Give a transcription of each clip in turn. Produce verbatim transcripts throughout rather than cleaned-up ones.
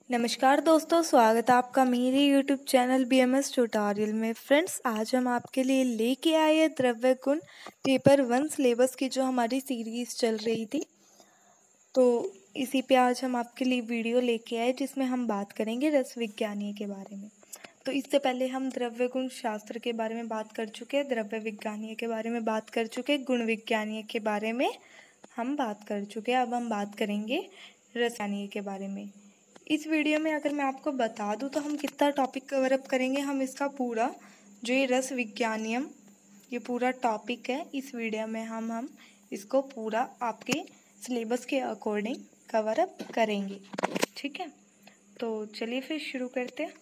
नमस्कार दोस्तों, स्वागत है आपका मेरे YouTube channel B M S tutorial में। फ्रेंड्स, आज हम आपके लिए लेके आए हैं द्रव्य गुण पेपर वन सिलेबस की जो हमारी सीरीज़ चल रही थी। तो इसी पे आज हम आपके लिए वीडियो लेके आए जिसमें हम बात करेंगे रस विज्ञानीय के बारे में। तो इससे पहले हम द्रव्य गुण शास्त्र के बारे में बात कर चुके हैं, द्रव्य विज्ञानीय के बारे में बात कर चुके हैं, गुण विज्ञानीय के बारे में हम बात कर चुके हैं। अब हम बात करेंगे रसायनीय के बारे में। इस वीडियो में अगर मैं आपको बता दूं तो हम कितना टॉपिक कवर अप करेंगे, हम इसका पूरा जो ये रस विज्ञानियम ये पूरा टॉपिक है, इस वीडियो में हम हम इसको पूरा आपके सिलेबस के अकॉर्डिंग कवर अप करेंगे। ठीक है, तो चलिए फिर शुरू करते हैं।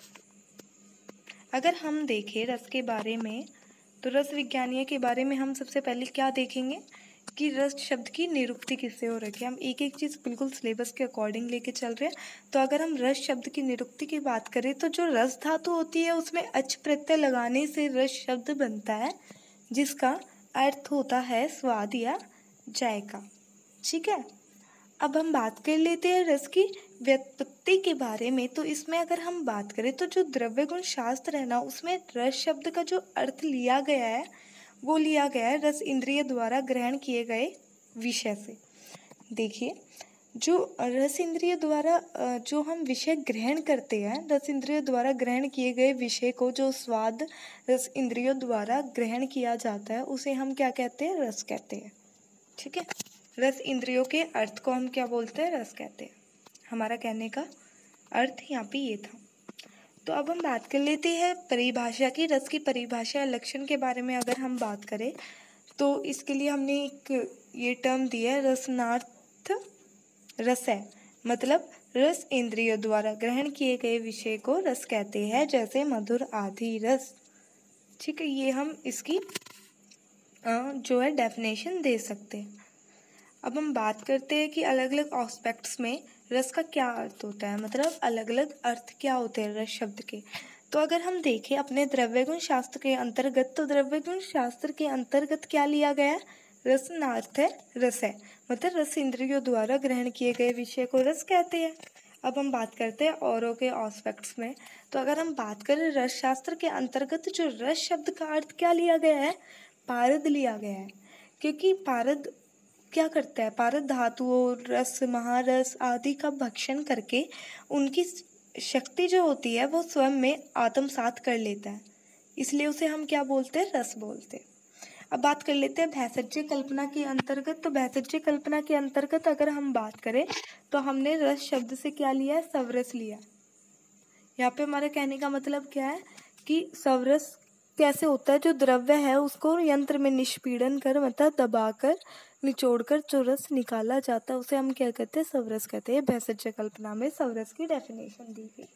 अगर हम देखें रस के बारे में तो रस विज्ञानीय के बारे में हम सबसे पहले क्या देखेंगे कि रस शब्द की निरुक्ति किससे हो रखी है। हम एक एक चीज़ बिल्कुल सिलेबस के अकॉर्डिंग लेके चल रहे हैं। तो अगर हम रस शब्द की निरुक्ति की बात करें तो जो रस धातु होती है उसमें अच प्रत्यय लगाने से रस शब्द बनता है, जिसका अर्थ होता है स्वाद या जायका। ठीक है, अब हम बात कर लेते हैं रस की व्युत्पत्ति के बारे में। तो इसमें अगर हम बात करें तो जो द्रव्य गुण शास्त्र है ना, उसमें रस शब्द का जो अर्थ लिया गया है वो लिया गया है रस इंद्रिय द्वारा ग्रहण किए गए विषय से। देखिए, जो रस इंद्रिय द्वारा जो हम विषय ग्रहण करते हैं, रस इंद्रिय द्वारा ग्रहण किए गए विषय को जो स्वाद रस इंद्रियों द्वारा ग्रहण किया जाता है उसे हम क्या कहते हैं, रस कहते हैं। ठीक है, रस इंद्रियों के अर्थ को हम क्या बोलते हैं, रस कहते हैं। हमारा कहने का अर्थ यहाँ पे ये था। तो अब हम बात कर लेते हैं परिभाषा की। रस की परिभाषा लक्षण के बारे में अगर हम बात करें तो इसके लिए हमने एक ये टर्म दिया है, रसनार्थ रस है, मतलब रस इंद्रियों द्वारा ग्रहण किए गए विषय को रस कहते हैं, जैसे मधुर आदि रस। ठीक है, ये हम इसकी जो है डेफिनेशन दे सकते हैं। अब हम बात करते हैं कि अलग अलग एस्पेक्ट्स में रस का क्या अर्थ होता है, मतलब अलग अलग अर्थ क्या होते हैं रस शब्द के। तो अगर हम देखें अपने द्रव्य गुण शास्त्र के अंतर्गत, तो द्रव्य गुण शास्त्र के अंतर्गत क्या लिया गया है, रसनार्थ है, रस है, मतलब रस इंद्रियों द्वारा ग्रहण किए गए विषय को रस कहते हैं। अब हम बात करते हैं औरों के एस्पेक्ट्स में। तो अगर हम बात करें रस शास्त्र के अंतर्गत जो रस शब्द का अर्थ क्या लिया गया है, पारद लिया गया है। क्योंकि पारद क्या करता है, पारद धातुओं, रस, महारस आदि का भक्षण करके उनकी शक्ति जो होती है वो स्वयं में आत्मसात कर लेता है, इसलिए उसे हम क्या बोलते हैं, रस बोलते हैं। अब बात कर लेते हैं भैषज्य कल्पना के अंतर्गत। तो भैषज्य कल्पना के अंतर्गत अगर हम बात करें तो हमने रस शब्द से क्या लिया है, सवरस लिया। यहाँ पे हमारे कहने का मतलब क्या है कि सवरस कैसे होता है, जो द्रव्य है उसको यंत्र में निष्पीड़न कर, मतलब दबाकर निचोड़कर जो रस निकाला जाता है उसे हम क्या कहते हैं, सवरस कहते हैं। भैषज्य कल्पना में सवरस की डेफिनेशन दी गई।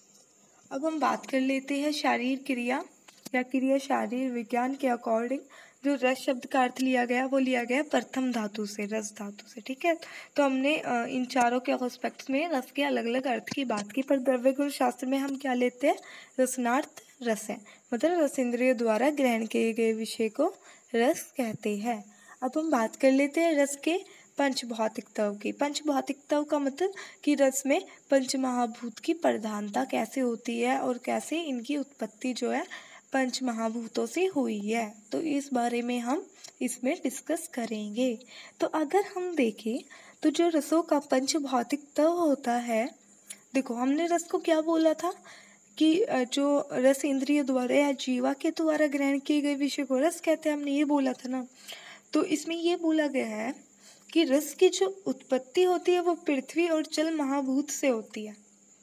अब हम बात कर लेते हैं शारीर क्रिया या क्रिया शारीर विज्ञान के अकॉर्डिंग। जो रस शब्द का अर्थ लिया गया वो लिया गया प्रथम धातु से, रस धातु से। ठीक है, तो हमने इन चारों के एस्पेक्ट्स में रस के अलग अलग अर्थ की बात की, पर द्रव्य गुण शास्त्र में हम क्या लेते हैं, रसनार्थ रस है, मतलब रस इंद्रियों द्वारा ग्रहण किए गए विषय को रस कहते हैं। अब हम बात कर लेते हैं रस के पंच भौतिकताओं की। पंच भौतिकताओं का मतलब कि रस में पंच महाभूत की प्रधानता कैसे होती है और कैसे इनकी उत्पत्ति जो है पंच महाभूतों से हुई है, तो इस बारे में हम इसमें डिस्कस करेंगे। तो अगर हम देखें तो जो रसों का पंच भौतिकता होता है, देखो हमने रस को क्या बोला था कि जो रस इंद्रिय द्वारा या जीवा के द्वारा ग्रहण किए गए विषय को रस कहते हैं, हमने ये बोला था ना। तो इसमें ये बोला गया है कि रस की जो उत्पत्ति होती है वो पृथ्वी और जल महाभूत से होती है।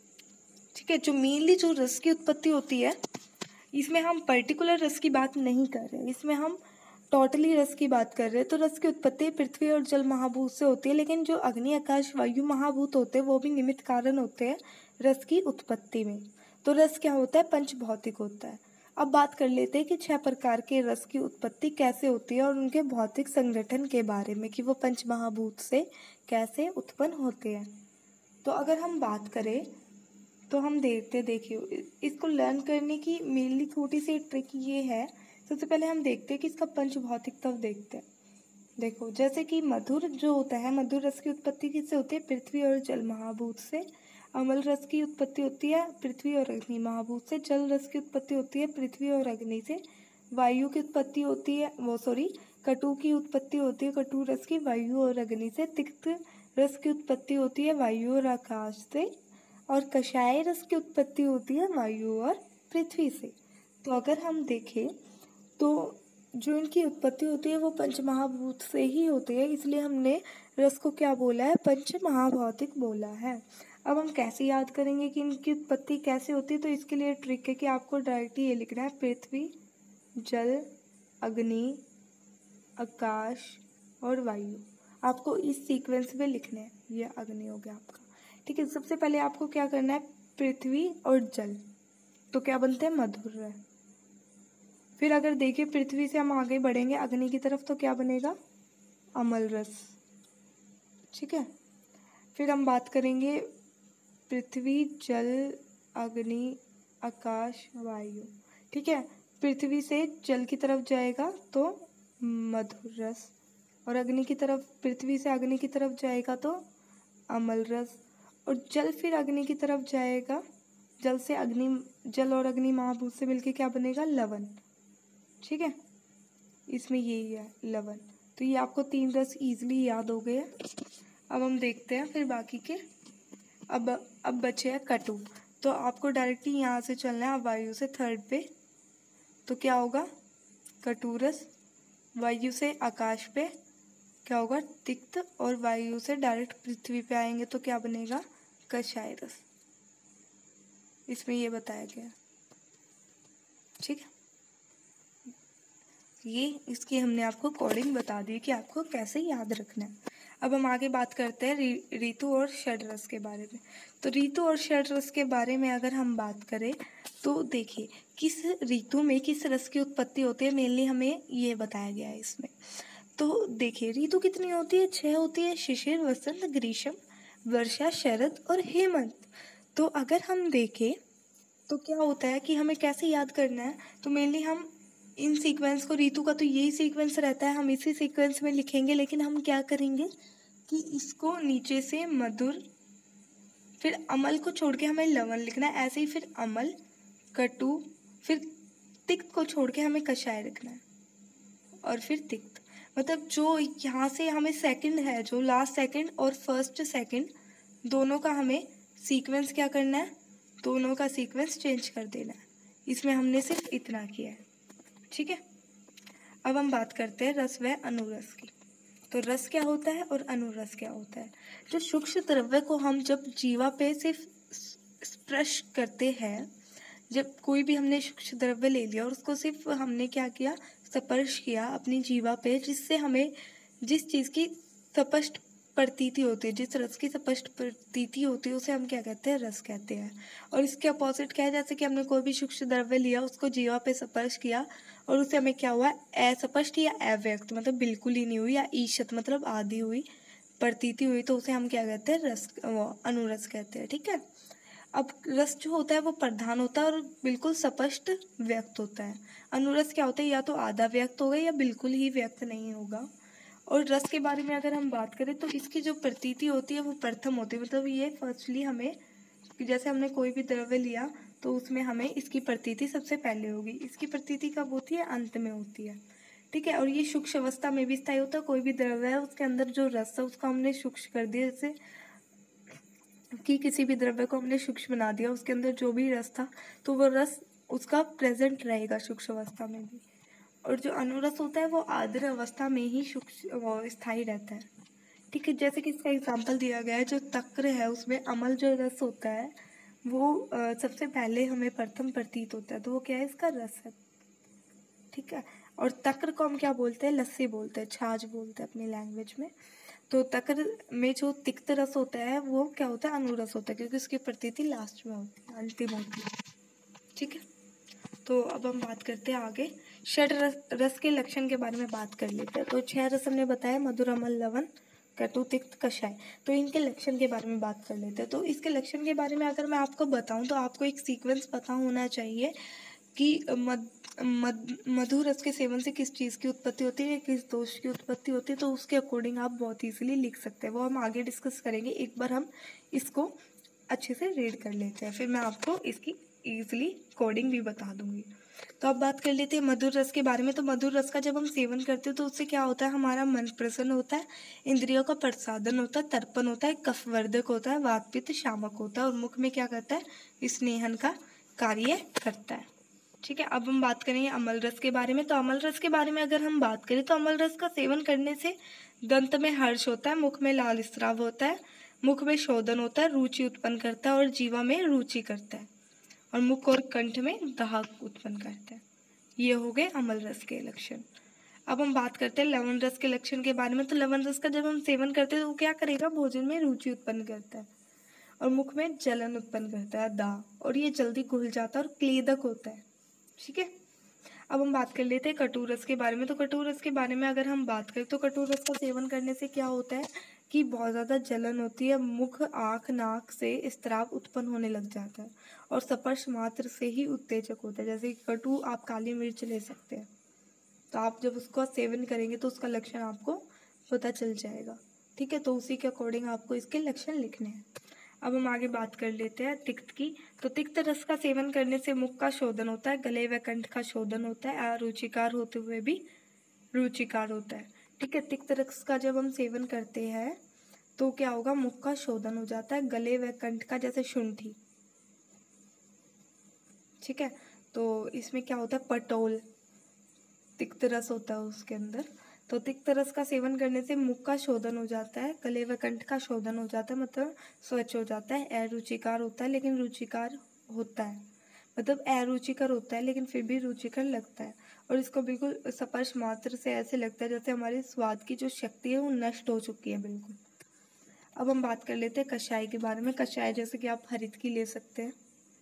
ठीक है, जो मेनली जो रस की उत्पत्ति होती है, इसमें हम पर्टिकुलर रस की बात नहीं कर रहे, इसमें हम टोटली रस की बात कर रहे हैं। तो रस की उत्पत्ति पृथ्वी और जल महाभूत से होती है, लेकिन जो अग्नि आकाश वायु महाभूत होते हैं वो भी निमित्त कारण होते हैं रस की उत्पत्ति में। तो रस क्या होता है, पंच भौतिक होता है। अब बात कर लेते हैं कि छह प्रकार के रस की उत्पत्ति कैसे होती है और उनके भौतिक संगठन के बारे में, कि वो पंच महाभूत से कैसे उत्पन्न होते हैं। तो अगर हम बात करें तो हम देखते देखिए इसको लर्न करने की मेनली छोटी सी ट्रिक ये है। सबसे पहले हम देखते हैं कि इसका पंच भौतिकता देखते हैं। देखो, जैसे कि मधुर जो होता है, मधुर रस की उत्पत्ति किससे होती है, पृथ्वी और जल महाभूत से। अम्ल रस की उत्पत्ति होती है पृथ्वी और अग्नि महाभूत से। जल रस की उत्पत्ति होती है पृथ्वी और अग्नि से। वायु की उत्पत्ति होती है वो सॉरी कटु की उत्पत्ति होती है कटु रस की वायु और अग्नि से। तिक्त रस की उत्पत्ति होती है वायु और आकाश से। और कषाय रस की उत्पत्ति होती है वायु और पृथ्वी से। तो अगर हम देखें तो जो इनकी उत्पत्ति होती है वो पंच महाभूत से ही होती है, इसलिए हमने रस को क्या बोला है, पंच महाभौतिक बोला है। अब हम कैसे याद करेंगे कि इनकी उत्पत्ति कैसे होती है, तो इसके लिए ट्रिक है कि आपको डायरेक्ट ये लिखना है पृथ्वी, जल, अग्नि, आकाश और वायु। आपको इस सीक्वेंस में लिखना है। ये अग्नि हो गया आपका, ठीक है। सबसे पहले आपको क्या करना है, पृथ्वी और जल तो क्या बनते हैं, मधुर रस। फिर अगर देखिए पृथ्वी से हम आगे बढ़ेंगे अग्नि की तरफ तो क्या बनेगा, अम्ल रस, ठीक है। फिर हम बात करेंगे पृथ्वी, जल, अग्नि, आकाश, वायु, ठीक है। पृथ्वी से जल की तरफ जाएगा तो मधुर रस, और अग्नि की तरफ, पृथ्वी से अग्नि की तरफ जाएगा तो अम्ल रस, और जल फिर अग्नि की तरफ जाएगा, जल से अग्नि, जल और अग्नि महाभूत से मिलके क्या बनेगा, लवण, ठीक है। इसमें यही है लवण। तो ये आपको तीन रस इजीली याद हो गए। अब हम देखते हैं फिर बाकी के। अब अब बचे हैं कटु, तो आपको डायरेक्टली यहाँ से चलना है वायु से थर्ड पे, तो क्या होगा, कटु रस। वायु से आकाश पे क्या होगा, तिक्त, और वायु से डायरेक्ट पृथ्वी पे आएंगे तो क्या बनेगा, कषाय रस। इसमें ये बताया गया, ठीक है। ये इसकी हमने आपको कोडिंग बता दी कि आपको कैसे याद रखना है। अब हम आगे बात करते हैं ऋतु और षड रस के बारे में। तो ऋतु और षड रस के बारे में अगर हम बात करें तो देखिए किस ऋतु में किस रस की उत्पत्ति होती है, मेनली हमें ये बताया गया है इसमें। तो देखिए ऋतु कितनी होती है, छह होती है, शिशिर, वसंत, ग्रीष्म, वर्षा, शरद और हेमंत। तो अगर हम देखें तो क्या होता है कि हमें कैसे याद करना है, तो मेनली हम इन सीक्वेंस को, ऋतु का तो यही सीक्वेंस रहता है, हम इसी सीक्वेंस में लिखेंगे, लेकिन हम क्या करेंगे कि इसको नीचे से मधुर, फिर अमल को छोड़ के हमें लवण लिखना है, ऐसे ही फिर अमल, कटु, फिर तिक्त को छोड़ के हमें कषाय लिखना है, और फिर तिक्त। मतलब जो यहाँ से हमें सेकंड है, जो लास्ट सेकंड और फर्स्ट सेकंड दोनों का हमें सीक्वेंस क्या करना है, दोनों का सीक्वेंस चेंज कर देना है। इसमें हमने सिर्फ इतना किया है, ठीक है। अब हम बात करते हैं रस व अनुरस की। तो रस क्या होता है और अनुरस क्या होता है। जो सूक्ष्म द्रव्य को हम जब जीवा पे सिर्फ स्पर्श करते हैं, जब कोई भी हमने सूक्ष्म द्रव्य ले लिया और उसको सिर्फ हमने क्या किया, स्पर्श किया अपनी जीवा पे, जिससे हमें जिस चीज़ की स्पष्ट प्रतीति होती है, जिस रस की स्पष्ट प्रतीति होती है, उसे हम क्या कहते हैं, रस कहते हैं। और इसके अपोजिट क्या है, जैसे कि हमने कोई भी सूक्ष्म द्रव्य लिया, उसको जीवा पे स्पर्श किया और उससे हमें क्या हुआ, अस्पष्ट या अव्यक्त मतलब बिल्कुल ही नहीं हुई, या ईशत मतलब आधी हुई प्रतीति हुई, तो उसे हम क्या कहते हैं, रस, अनुरस कहते हैं, ठीक है। अब रस जो होता है वो प्रधान होता है और बिल्कुल स्पष्ट व्यक्त होता है। अनुरस क्या होता है, या तो आधा व्यक्त होगा या बिल्कुल ही व्यक्त नहीं होगा। और रस के बारे में अगर हम बात करें तो इसकी जो प्रतीति होती है वो प्रथम होती है, मतलब ये फर्स्टली हमें, जैसे हमने कोई भी द्रव्य लिया तो उसमें हमें इसकी प्रतीति सबसे पहले होगी। इसकी प्रतीति कब होती है, अंत में होती है, ठीक है। और ये सूक्ष्म अवस्था में भी स्थायी होता है। कोई भी द्रव्य है उसके अंदर जो रस है उसको हमने सूक्ष्म कर दिया, जैसे कि किसी भी द्रव्य को हमने सूक्ष्म बना दिया, उसके अंदर जो भी रस था तो वो रस उसका प्रेजेंट रहेगा सूक्ष्म अवस्था में भी। और जो अनुरस होता है वो आर्द्र अवस्था में ही सूक्ष्म स्थायी रहता है, ठीक है। जैसे कि इसका एग्जाम्पल दिया गया है, जो तक्र है उसमें अमल जो रस होता है वो आ, सबसे पहले हमें प्रथम प्रतीत होता है, तो वो क्या है, इसका रस है, ठीक है। और तक्र को हम क्या बोलते हैं, लस्सी बोलते हैं, छाछ बोलते हैं अपनी लैंग्वेज में। तो तक्र में जो तिक्त रस होता है वो क्या होता है, अनुरस होता है, क्योंकि उसकी प्रतीति लास्ट में होती है, अंतिम होती है, ठीक है। तो अब हम बात करते हैं आगे, षड रस, रस के लक्षण के बारे में बात कर लेते हैं। तो छह रस हमने बताया, मधुर, अम्ल, लवण, कटु, तिक्त, कषाय। तो इनके लक्षण के बारे में बात कर लेते हैं। तो इसके लक्षण के बारे में अगर मैं आपको बताऊं तो आपको एक सीक्वेंस पता होना चाहिए कि मद, मद, मधुर रस के सेवन से किस चीज़ की उत्पत्ति होती है, किस दोष की उत्पत्ति होती है, तो उसके अकॉर्डिंग आप बहुत ईजिली लिख सकते हैं। वो हम आगे डिस्कस करेंगे। एक बार हम इसको अच्छे से रीड कर लेते हैं, फिर मैं आपको इसकी ईजिली कोडिंग भी बता दूंगी। तो अब बात कर लेते हैं मधुर रस के बारे में। तो मधुर रस का जब हम सेवन करते हैं तो उससे क्या होता है, हमारा मन प्रसन्न होता है, इंद्रियों का प्रसादन होता है, तर्पण होता है, कफवर्धक होता है, वात पित्त शामक होता है और मुख में क्या करता है, स्नेहन का कार्य करता है। ठीक है, अब हम बात करेंगे अमल रस के बारे में। तो अमल रस के बारे में अगर हम बात करें तो अमल रस का सेवन करने से दंत में हर्ष होता है, मुख में लाल स्राव होता है, मुख में शोधन होता है, रुचि उत्पन्न करता है और जीवा में रुचि करता है और मुख और कंठ में दाहक उत्पन्न करता है। ये हो गए अमल रस के लक्षण। अब हम बात करते हैं लवण रस के लक्षण के बारे में। तो लवण रस का जब हम सेवन करते हैं तो वो क्या करेगा, भोजन में रुचि उत्पन्न करता है और मुख में जलन उत्पन्न करता है, दाह, और ये जल्दी घुल जाता है और क्लेदक होता है। ठीक है, अब हम बात कर लेते हैं कटु रस के बारे में। तो कटु रस के बारे में अगर हम बात करें तो कटु रस का सेवन करने से क्या होता है कि बहुत ज़्यादा जलन होती है, मुख आँख नाक से स्त्राव उत्पन्न होने लग जाता है और स्पर्श मात्र से ही उत्तेजक होता है। जैसे कटु आप काली मिर्च ले सकते हैं, तो आप जब उसका सेवन करेंगे तो उसका लक्षण आपको पता चल जाएगा। ठीक है, तो उसी के अकॉर्डिंग आपको इसके लक्षण लिखने हैं। अब हम आगे बात कर लेते हैं तिक्त की। तो तिक्त रस का सेवन करने से मुख का शोधन होता है, गले व कंठ का शोधन होता है, अरुचिकार होते हुए भी रुचिकार होता है। ठीक है, तिक्त रस का जब हम सेवन करते हैं तो क्या होगा, मुख का शोधन हो जाता है, गले व कंठ का, जैसे शुंठी। ठीक है, तो इसमें क्या होता है, पटोल तिक्त रस होता है उसके अंदर। तो तिक्त रस का सेवन करने से मुख का शोधन हो जाता है, गले व कंठ का शोधन हो जाता है, मतलब स्वच्छ हो जाता है, अरुचिकार होता है लेकिन रुचिकार होता है, मतलब अरुचिकर होता है लेकिन फिर भी रुचिकर लगता है और इसको बिल्कुल स्पर्श मात्र से ऐसे लगता है जैसे हमारे स्वाद की जो शक्ति है वो नष्ट हो चुकी है बिल्कुल। अब हम बात कर लेते हैं कषाय के बारे में। कषाय जैसे कि आप हरित की ले सकते हैं।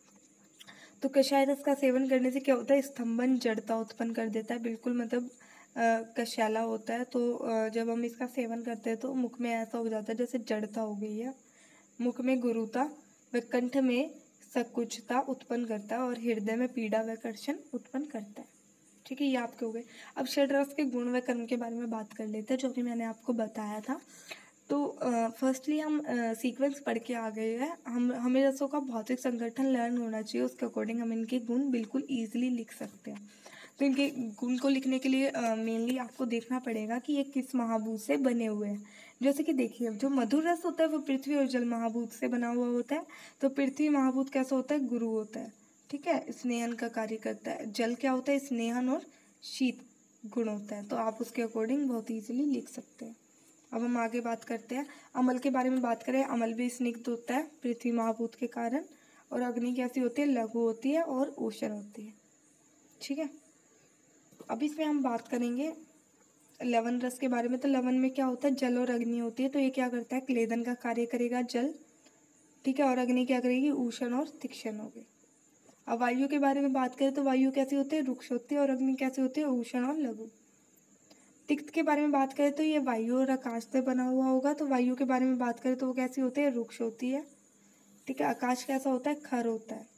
तो कषाय रस का सेवन करने से क्या होता है, स्तंभन जड़ता उत्पन्न कर देता है, बिल्कुल मतलब कशाला होता है। तो जब हम इसका सेवन करते हैं तो मुख में ऐसा हो जाता है जैसे जड़ता हो गई है, मुख में गुरुता व कंठ में सकुचता उत्पन्न करता है और हृदय में पीड़ा व कर्षण उत्पन्न करता है। ठीक है, ये आपके हो गए। अब षड्रस के गुण व कर्म के बारे में बात कर लेते हैं, जो कि मैंने आपको बताया था। तो फर्स्टली हम सीक्वेंस पढ़ के आ गए हैं। हम हमें रसों का भौतिक संगठन लर्न होना चाहिए, उसके अकॉर्डिंग हम इनके गुण बिल्कुल ईजिली लिख सकते हैं। तो इनके गुण को लिखने के लिए मेनली आपको देखना पड़ेगा कि ये किस महाभूत से बने हुए हैं। जैसे कि देखिए, जो मधुर रस होता है वो पृथ्वी और जल महाभूत से बना हुआ होता है। तो पृथ्वी महाभूत कैसा होता है, गुरु होता है। ठीक है, स्नेहन का कार्य करता है। जल क्या होता है, स्नेहन और शीत गुण होता है। तो आप उसके अकॉर्डिंग बहुत ईजिली लिख सकते हैं। अब हम आगे बात करते हैं अमल के बारे में। बात करें, अमल भी स्निग्ध होता है पृथ्वी महाभूत के कारण, और अग्नि कैसी होती है, लघु होती है और उष्ण होती है। ठीक है, अब इसमें हम बात करेंगे लवण रस के बारे में। तो लवण में क्या होता है, जल और अग्नि होती है। तो ये क्या करता है, क्लेदन का कार्य करेगा जल। ठीक है, और अग्नि क्या करेगी, उष्ण और तीक्ष्ण होगी। अब वायु के बारे में बात करें तो वायु कैसी होती है, रुक्ष होती है, और अग्नि कैसी होती है, उष्ण और लघु। तिक्त के बारे में बात करें तो ये वायु और आकाश से बना हुआ होगा। तो वायु के बारे में बात करें तो वो कैसी होती है, रुक्ष होती है। ठीक है, आकाश कैसा होता है, खर होता है।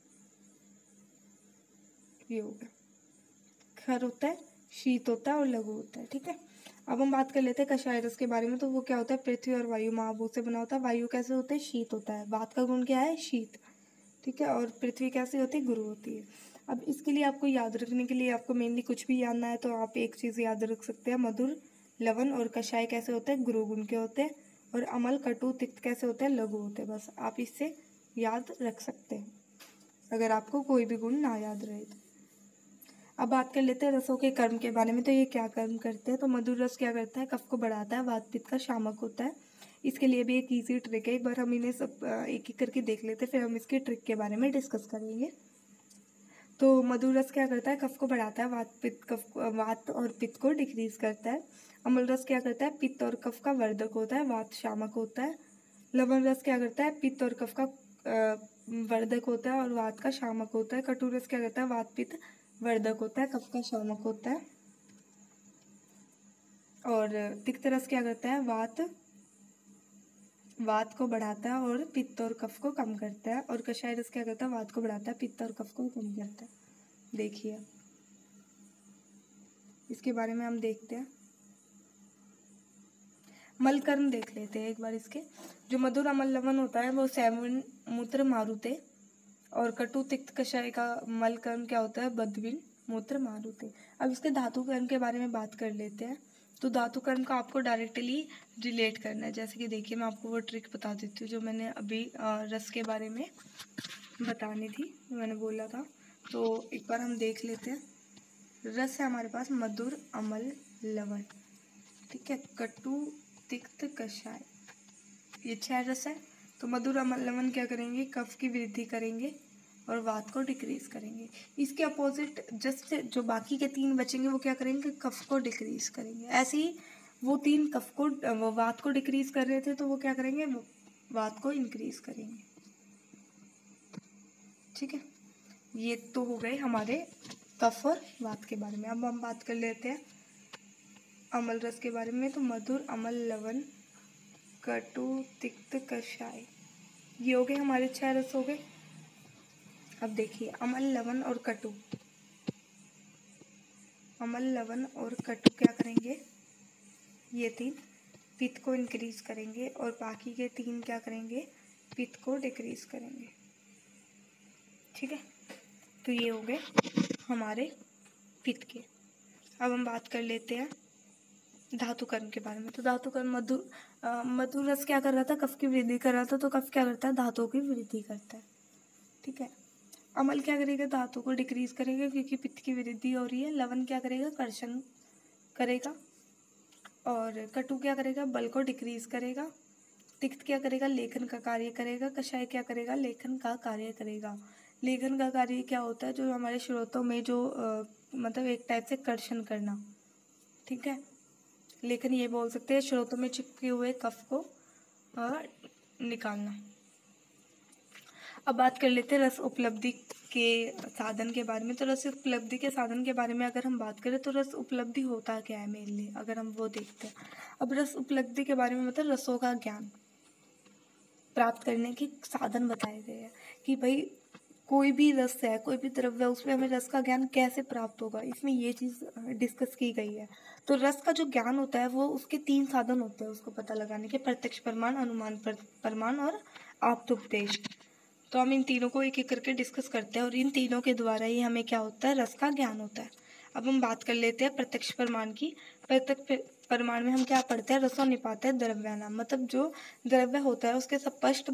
ये हो गया, खर होता है, शीत होता है और लघु होता है। ठीक है, अब हम बात कर लेते हैं कषाय रस के बारे में। तो वो क्या होता है, पृथ्वी और वायु महाभूत से बना होता है। वायु कैसे होते हैं, शीत होता है। वात का गुण क्या है, शीत। ठीक है, और पृथ्वी कैसी होती है, गुरु होती है। अब इसके लिए आपको याद रखने के लिए आपको मेनली कुछ भी याद ना है तो आप एक चीज़ याद रख सकते हैं, मधुर, लवण और कषाय कैसे होते हैं, गुरु गुण के होते हैं, और अमल, कटु, तिक्त कैसे होते हैं, लघु होते हैं। बस आप इससे याद रख सकते हैं अगर आपको कोई भी गुण ना याद रहे तो। अब बात कर लेते हैं रसों के कर्म के बारे में। तो ये क्या कर्म करते हैं, तो मधुर रस क्या करता है, कफ को बढ़ाता है, वात पित्त का शामक होता है। इसके लिए भी एक इजी ट्रिक है, एक बार हम इन्हें सब एक एक करके देख लेते हैं, फिर हम इसके ट्रिक के बारे में डिस्कस करेंगे। तो मधुर रस क्या करता है, कफ को बढ़ाता है, वात पित्त कफ वात और पित्त को डिक्रीज करता है। अमल रस क्या करता है, पित्त और कफ का वर्धक होता है, वात शामक होता है। लवण रस क्या करता है, पित्त और कफ का वर्धक होता है और वात का शामक होता है। कटु रस क्या करता है, वात पित्त वर्धक होता है, कफ का शामक होता है। और तिक्त रस क्या करता है, वात वात को बढ़ाता है और पित्त और कफ को कम करता है। और कषाय रस क्या करता है, वात को बढ़ाता है, पित्त और कफ को कम करता है। देखिए इसके बारे में हम देखते हैं। मलकर्ण देख लेते हैं एक बार। इसके जो मधुर अमल लवण होता है वो सैवण मूत्र मारुते, और कटु तिक्त कषाय का मलकर्ण क्या होता है, बदविन मूत्र मारुते। अब इसके धातु कर्म के बारे में बात कर लेते हैं। तो धातु कर्म का आपको डायरेक्टली रिलेट करना है। जैसे कि देखिए मैं आपको वो ट्रिक बता देती हूँ जो मैंने अभी रस के बारे में बतानी थी, मैंने बोला था। तो एक बार हम देख लेते हैं। रस है हमारे पास मधुर अमल लवण, ठीक है, कटु तिक्त कषाय, ये छह रस है। तो मधुर अमल लवण क्या करेंगे, कफ की वृद्धि करेंगे और वात को डिक्रीज करेंगे। इसके अपोजिट जस्ट जो बाकी के तीन बचेंगे वो क्या करेंगे, कफ को डिक्रीज करेंगे। ऐसे ही वो तीन कफ को वो वात को डिक्रीज कर रहे थे तो वो क्या करेंगे, वात को इंक्रीज करेंगे, ठीक है। ये तो हो गए हमारे कफ और वात के बारे में। अब हम बात कर लेते हैं अमल रस के बारे में। तो मधुर अमल लवण कटु तिक्त कषाय, ये हो गए हमारे छह रस हो गए। अब देखिए अमल लवण और कटु, अमल लवण और कटु क्या करेंगे, ये तीन पित्त को इंक्रीज करेंगे और बाकी के तीन क्या करेंगे, पित्त को डिक्रीज करेंगे, ठीक है। तो ये हो गए हमारे पित्त के। अब हम बात कर लेते हैं धातु कर्म के बारे में। तो धातु कर्म मधुर मधुर रस क्या कर रहा था, कफ की वृद्धि कर रहा था। तो कफ क्या करता है, धातुओं की वृद्धि करता है, ठीक है। अमल क्या करेगा, धातु को डिक्रीज करेगा क्योंकि पित्त की वृद्धि हो रही है। लवण क्या करेगा, कर्षण करेगा। और कटु क्या करेगा, बल को डिक्रीज करेगा। तिक्त क्या करेगा, लेखन का कार्य करेगा। कषाय क्या करेगा, लेखन का कार्य करेगा। लेखन का कार्य क्या होता है, जो हमारे स्रोतों में जो आ, मतलब एक टाइप से कर्षण करना, ठीक है। लेखन ये बोल सकते हैं स्रोतों में चिपके हुए कफ को आ, निकालना। अब बात कर लेते हैं रस उपलब्धि के साधन के बारे में। तो रस उपलब्धि के साधन के बारे में अगर हम बात करें तो रस उपलब्धि होता क्या है मेनली, अगर हम वो देखते हैं। अब रस उपलब्धि के बारे में मतलब रसों का ज्ञान प्राप्त करने के साधन बताए गए हैं कि भाई कोई भी रस है, कोई भी द्रव्य है, उसमें हमें रस का ज्ञान कैसे प्राप्त होगा, इसमें ये चीज़ डिस्कस की गई है। तो रस का जो ज्ञान होता है वो उसके तीन साधन होते हैं उसको पता लगाने के, प्रत्यक्ष प्रमाण, अनुमान प्रमाण और आप्तोपदेश। तो हम इन तीनों को एक एक करके डिस्कस करते हैं और इन तीनों के द्वारा ही हमें क्या होता है, रस का ज्ञान होता है। अब हम बात कर लेते हैं प्रत्यक्ष प्रमाण की। प्रत्यक्ष प्रमाण में हम क्या पढ़ते हैं, रसों निपाते द्रव्यानाम, मतलब जो द्रव्य होता है उसके स्पष्ट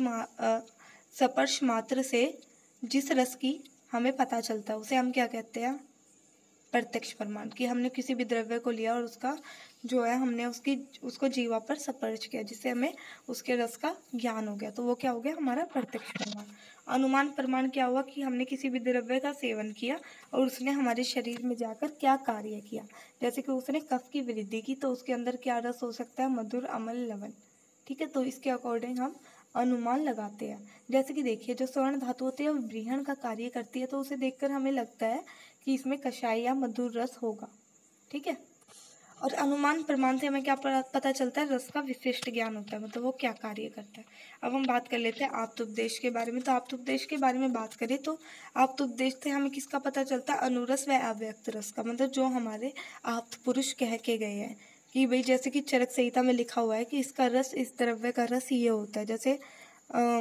स्पर्श मात्र से जिस रस की हमें पता चलता है उसे हम क्या कहते हैं, प्रत्यक्ष प्रमाण। कि हमने किसी भी द्रव्य को लिया और उसका जो है हमने उसकी उसको जीवा पर स्पर्श किया जिससे हमें उसके रस का ज्ञान हो गया, तो वो क्या हो गया हमारा प्रत्यक्ष प्रमाण। अनुमान प्रमाण क्या हुआ कि हमने किसी भी द्रव्य का सेवन किया और उसने हमारे शरीर में जाकर क्या कार्य किया। जैसे कि उसने कफ की वृद्धि की तो उसके अंदर क्या रस हो सकता है, मधुर अमल लवण, ठीक है। तो इसके अकॉर्डिंग हम अनुमान लगाते हैं। जैसे कि देखिए जो स्वर्ण धातु होती है वो ब्रीहण का कार्य करती है, तो उसे देखकर हमें लगता है कि इसमें कषाय या मधुर रस होगा, ठीक है। और अनुमान प्रमाण से हमें क्या पता चलता है, रस का विशिष्ट ज्ञान होता है, मतलब वो क्या कार्य करता है। अब हम बात कर लेते हैं आप्तोपदेश के बारे में। तो आप्तोपदेश के बारे में बात करें तो आप्तोपदेश से हमें किसका पता चलता है, अनुरस व अव्यक्त रस का, मतलब जो हमारे आप्त पुरुष कह के गए हैं कि भाई जैसे कि चरक संहिता में लिखा हुआ है कि इसका रस, इस द्रव्य का रस ये होता है। जैसे आ,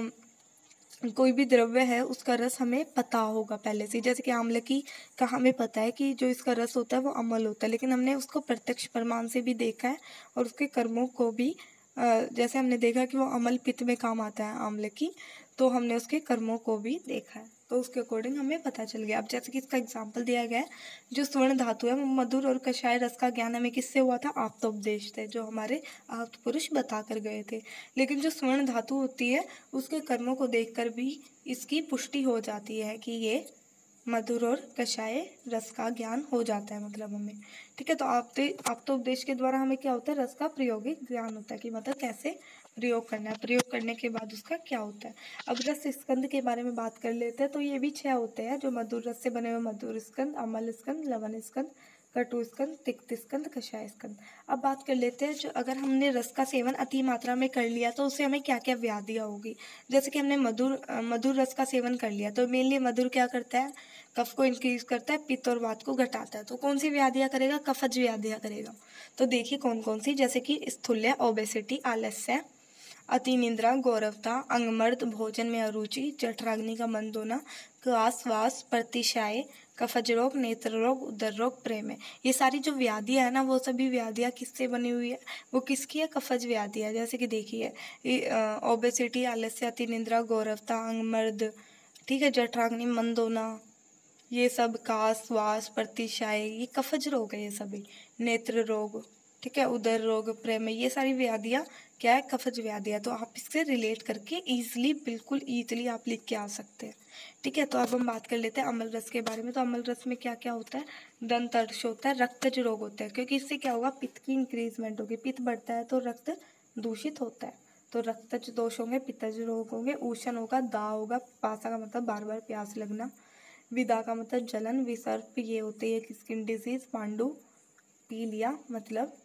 कोई भी द्रव्य है उसका रस हमें पता होगा पहले से, जैसे कि आमलकी का हमें पता है कि जो इसका रस होता है वो अमल होता है, लेकिन हमने उसको प्रत्यक्ष प्रमाण से भी देखा है और उसके कर्मों को भी, जैसे हमने देखा कि वो अमल पित्त में काम आता है आमलकी, तो हमने उसके कर्मों को भी देखा है, तो उसके अकॉर्डिंग हमें पता चल गया। अब जैसे कि इसका एग्जाम्पल दिया गया है, जो स्वर्ण धातु है वो मधुर और कषाय रस का ज्ञान हमें किससे हुआ था, आप्तोपदेश से, जो हमारे आप्त पुरुष बता कर गए थे। लेकिन जो स्वर्ण धातु होती है उसके कर्मों को देखकर भी इसकी पुष्टि हो जाती है कि ये मधुर और कषाय रस का ज्ञान हो जाता है, मतलब हमें, ठीक है। तो आप आप्तोपदेश के द्वारा हमें क्या होता है, रस का प्रायोगिक ज्ञान होता है कि मतलब कैसे प्रयोग करना है, प्रयोग करने के बाद उसका क्या होता है। अब रस स्कंद के बारे में बात कर लेते हैं। तो ये भी छह होते हैं जो मधुर रस से बने हुए, मधुर स्कंद, अमल स्कंद, लवण स्कंद, कटु स्कंद, तिक्त स्कंद, कषाय स्कंद। अब बात कर लेते हैं जो अगर हमने रस का सेवन अति मात्रा में कर लिया तो उससे हमें क्या क्या व्याधियाँ होगी। जैसे कि हमने मधुर मधुर रस का सेवन कर लिया तो मेनली मधुर क्या करता है, कफ को इंक्रीज करता है, पित्त और वात को घटाता है। तो कौन सी व्याधियाँ करेगा, कफज व्याधियाँ करेगा। तो देखिए कौन कौन सी, जैसे कि स्थूल्य, ओबेसिटी, आलस्य, अति निंद्रा, गौरवता, अंगमर्द, भोजन में अरुचि, जठराग्नि का मंद होना, क्वास वास, प्रतिशाय, कफज रोग, नेत्र रोग, उदर रोग, प्रेम। ये सारी जो व्याधियाँ है ना वो सभी व्याधियाँ किससे बनी हुई है, वो किसकी है, कफज व्याधियाँ। जैसे कि देखिए ओबेसिटी, आलस्य, अति निंद्रा, गौरवता, अंगमर्द, ठीक है, जठराग्नि मंद होना, ये सब कास वास प्रतिशाय, ये कफज रोग है ये सभी। नेत्र रोग, ठीक है, उदर रोग, प्रेम, ये सारी व्याधियाँ क्या है, कफज व्याधियाँ। तो आप इससे रिलेट करके इजीली, बिल्कुल इजीली आप लिख के आ सकते हैं। ठीक है, तो अब हम बात कर लेते हैं अमल रस के बारे में। तो अमल रस में क्या क्या होता है, दंत अर्श होता है, रक्तज रोग होता है, क्योंकि इससे क्या होगा, पित्त की इंक्रीजमेंट होगी, पित्त बढ़ता है तो रक्त दूषित होता है, तो रक्तज दोष होंगे, पित्तज रोग होंगे, ऊषण होगा, दाह होगा, पिपासा का मतलब बार बार प्यास लगना, विदा का मतलब जलन, विसर्प ये होते हैं स्किन डिजीज, पांडु पीलिया मतलब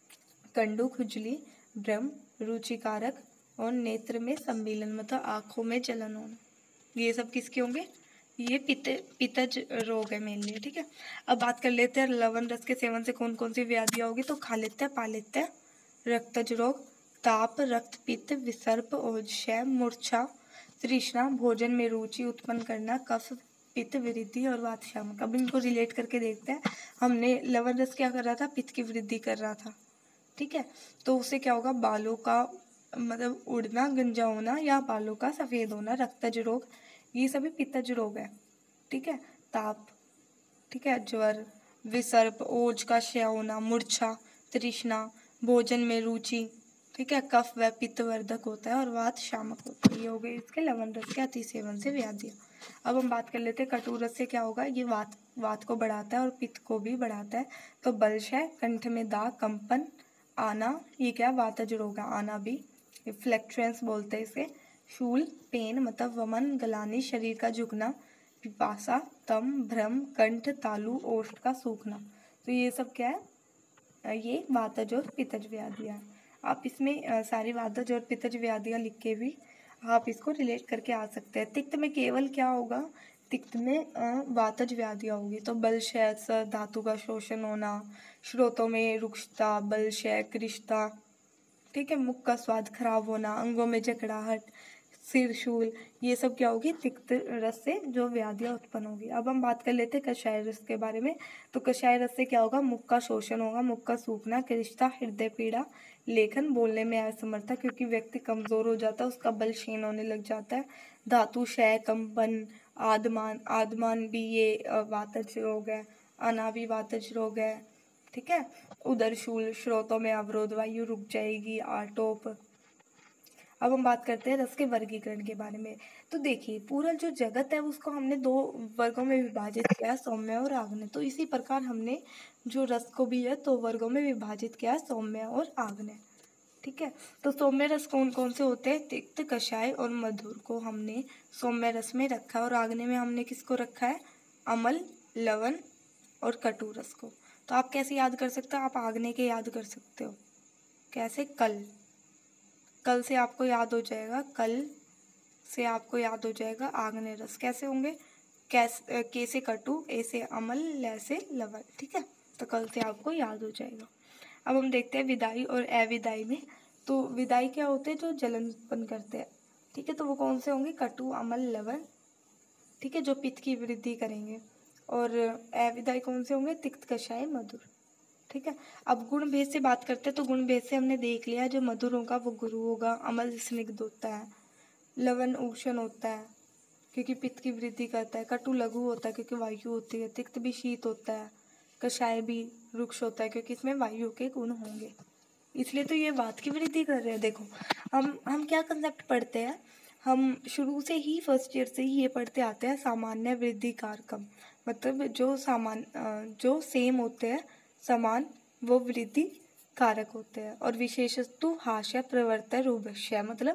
कंडू खुजली, भ्रम रुचिकारक, और नेत्र में सम्मिलन मतलब आंखों में जलन होना, ये सब किसके होंगे, ये पित्त पित्तज रोग है मेनली। ठीक है, अब बात कर लेते हैं लवण रस के सेवन से कौन कौन सी व्याधियाँ होगी। तो खालित्य, पालित्य, रक्तज रोग, ताप, रक्त पित्त, विसर्प, ओजशय, मूर्छा, तृष्णा, भोजन में रुचि उत्पन्न करना, कफ, पित्त वृद्धि और वात शामक। अब इनको रिलेट करके देखते हैं। हमने लवण रस क्या कर रहा था, पित्त की वृद्धि कर रहा था। ठीक है, तो उससे क्या होगा, बालों का मतलब उड़ना, गंजा होना या बालों का सफेद होना, रक्तज रोग, ये सभी पित्तज रोग है। ठीक है, ताप, ठीक है, ज्वर, विसर्प, ओज का क्षय होना, मूर्छा, तृष्णा, भोजन में रुचि, ठीक है, कफ व पित्तवर्धक होता है और वात शामक होता है। ये हो गए इसके लवण रस के अति सेवन से व्याधियाँ। अब हम बात कर लेते हैं कटु रस से क्या होगा, ये वात वात को बढ़ाता है और पित्त को भी बढ़ाता है। तो बलशय, कंठ में दाग, कंपन, आना, ये क्या वातज रोग है, आना भी, फ्लैक्चुएंस बोलते हैं इसे, शूल, पेन मतलब वमन, गलानी, शरीर का झुकना, पिपासा, तम, भ्रम, कंठ, तालु, ओष्ठ का सूखना। तो ये सब क्या है, ये वातज और पित्तज व्याधियाँ हैं। आप इसमें आ, सारी वातज और पित्तज व्याधियाँ लिख के भी आप इसको रिलेट करके आ सकते हैं। तिक्त में केवल क्या होगा, तिक्त में वातज व्याधियाँ होगी। तो बलशय, धातु का शोषण होना, स्रोतों में रुक्षता, बलशय, कृष्णता, ठीक है, मुख का स्वाद खराब होना, अंगों में जकड़ाहट, सिर शूल, ये सब क्या होगी, तिक्त रस से जो व्याधियाँ उत्पन्न होगी। अब हम बात कर लेते हैं कषाय रस के बारे में। तो कषाय रस से क्या होगा, मुख का शोषण होगा, मुख का सूखना, कृष्णता, हृदय पीड़ा, लेखन, बोलने में असमर्थता, क्योंकि व्यक्ति कमजोर हो जाता है, उसका बल क्षीण होने लग जाता है, धातु क्षय, कंपन, आदमान, आदमान भी ये वातज रोग है, आना भी वातज रोग है। ठीक है, उदर शूल, स्रोतों में अवरोध, वायु रुक जाएगी, आटोप। अब हम बात करते हैं रस के वर्गीकरण के बारे में। तो देखिए पूरा जो जगत है उसको हमने दो वर्गों में विभाजित किया, सौम्य और आग्नेय। तो इसी प्रकार हमने जो रस को भी है दो वर्गों में विभाजित किया, सौम्य और आग्नेय। ठीक है, तो सौम्य रस कौन कौन से होते हैं, तिक्त, कषाय और मधुर को हमने सौम्य रस में रखा है, और आग्नेय में हमने किसको रखा है, अमल, लवण और कटु रस को। तो आप कैसे याद कर सकते हो, आप आग्नेय के याद कर सकते हो, कैसे, कल, कल से आपको याद हो जाएगा, कल से आपको याद हो जाएगा आग्नेय रस। कैसे होंगे, कैसे, के से कटु, ए से अमल, ल से लवण। ठीक है, तो कल से आपको याद हो जाएगा। अब हम देखते हैं विदाई और अविदाई में। तो विदाई क्या होते हैं, जो जलन उत्पन्न करते हैं। ठीक है, तो वो कौन से होंगे, कटु, अमल, लवण, ठीक है, जो पित्त की वृद्धि करेंगे। और अविदाई कौन से होंगे, तिक्त, कषाय, मधुर। ठीक है, अब गुण भेद से बात करते हैं। तो गुण भेद से हमने देख लिया, जो मधुर होगा वो गुरु होगा, अमल स्निग्ध होता है, लवण उष्ण होता है क्योंकि पित्त की वृद्धि करता है, कटु लघु होता है क्योंकि वायु होती है, तिक्त भी शीत होता है, कषाय भी रुक्ष होता है क्योंकि इसमें वायु के गुण होंगे, इसलिए तो ये वात की वृद्धि कर रहे हैं। देखो हम हम क्या कंसेप्ट पढ़ते हैं, हम शुरू से ही फर्स्ट ईयर से ही ये पढ़ते आते हैं, सामान्य वृद्धि कारकम, मतलब जो सामान्य जो सेम होते हैं समान वो वृद्धि कारक होते हैं। और विशेषतु हास्य, प्रवर्तय, रूपक्षय, मतलब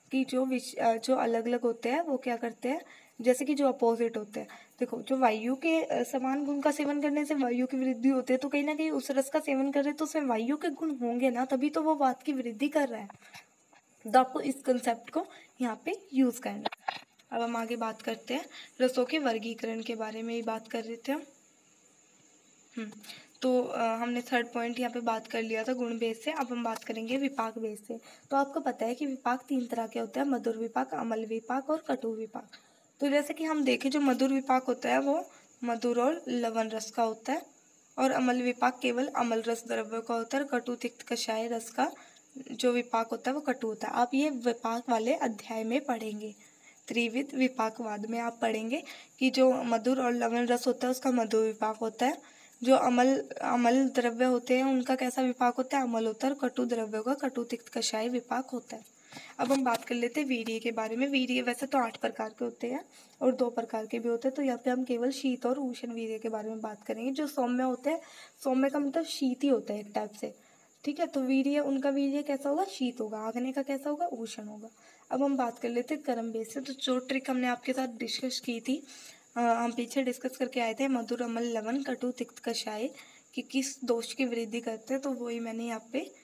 कि जो विश अ, जो अलग अलग होते हैं वो क्या करते हैं, जैसे कि जो अपोजिट होते हैं। देखो, जो वायु के अ, समान गुण का सेवन करने से वायु की वृद्धि होती है, तो कहीं ना कहीं उस रस का सेवन कर रहे तो उसमें वायु के गुण होंगे ना, तभी तो वो बात की वृद्धि कर रहा है। तो आपको इस कंसेप्ट को यहाँ पे यूज करना है। अब हम आगे बात करते हैं रसों के वर्गीकरण के बारे में ही बात कर रहे थे हम। हम्म, तो अ, हमने थर्ड पॉइंट यहाँ पे बात कर लिया था गुण बेस से। अब हम बात करेंगे विपाक बेस से। तो आपको पता है कि विपाक तीन तरह के होते हैं, मधुर विपाक, अम्ल विपाक और कटु विपाक। तो जैसे कि हम देखें, जो मधुर विपाक होता है वो मधुर और लवण रस का होता है, और अम्ल विपाक केवल अम्ल रस द्रव्य का होता है, और कटु तिक्त कषाय रस का जो विपाक होता है वो कटु होता है। आप ये विपाक वाले अध्याय में पढ़ेंगे, त्रिविध विपाकवाद में आप पढ़ेंगे कि जो मधुर और लवण रस होता है उसका मधुर विपाक होता है, जो अमल अमल द्रव्य होते हैं उनका कैसा विपाक होता है, अमल होता है, और कटु द्रव्यों का कटु तिक्त कषाय विपाक होता है। अब हम बात कर लेते हैं वीर्य के बारे में। वीर्य वैसे तो आठ प्रकार के होते हैं और दो प्रकार के भी होते हैं, तो यहाँ पे हम केवल शीत और उष्ण वीर्य के बारे में बात करेंगे। जो सौम्य होते हैं, सौम्य का मतलब शीत ही होता है एक टाइप से, ठीक है। तो वीर्य, उनका वीर्य कैसा होगा, शीत होगा। आग्नेय का कैसा होगा, उष्ण होगा। अब हम बात कर लेते हैं कर्म बेस से। तो जो ट्रिक हमने आपके साथ डिस्कस की थी, आ, हम पीछे डिस्कस करके आए थे, मधुर अम्ल लवण कटु तिक्त कषाय कि किस दोष की वृद्धि करते हैं, तो वही मैंने यहाँ पे